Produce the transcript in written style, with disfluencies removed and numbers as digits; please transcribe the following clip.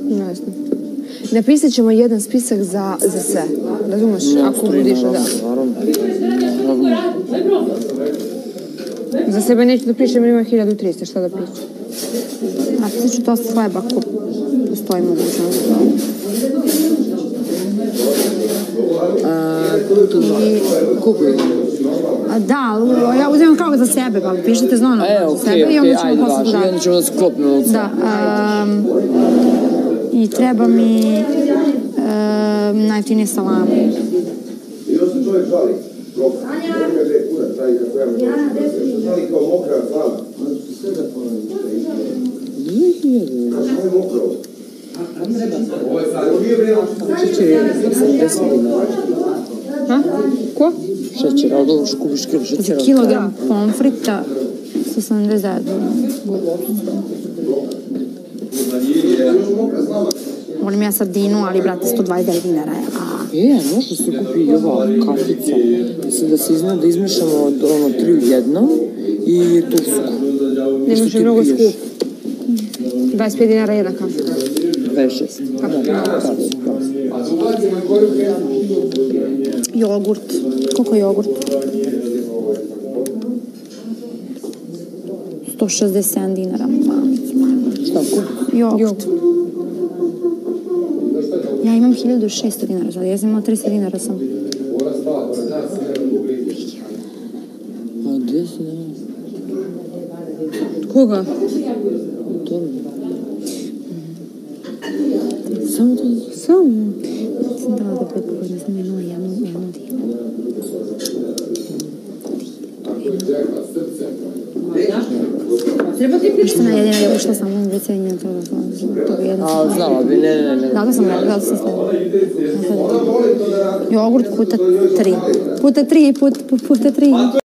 Ne znam. Napisat ćemo jedan spisak za sve. Razumeš? Ako budiš da. Za sebe neću da pišem, jer ima 1300, šta da pišem? Napisat ću to s hleba, ako postoji mogućnost. Kupujem. Da, ja uzimam kao za sebe, pa pišete znono za sebe i onda ćemo posle da... I onda ćemo da sklopimo. Da. I treba mi najjeftinije salame. Ko? Šećer, ali dobro što kupiš kilo šećera. Za kilogram pomfrita 179. Volim ja sardinu, ali brate 129 dinara je. Možda se kupi i ova kafica. Mislim da se da izmešamo od 3 u jednom i tursku. Nemaš je mnogo skup. 25 dinara jedna kafa. 26. Jogurt. Koliko je jogurt? 167 dinara. Šta kupi? Jogurt. Ja imam 1600 dinara, ali ja sam imala 300 dinara sam. A gdje si nema? Koga? Samo to? Samo. Sam dala da prepogodno, sam imala jednu dinu. Što na jedina je ušla sam u deceniju, to bi jedno. A, znala bi, ne. Da sam sledila. Jogurt puta 3. Puta 3.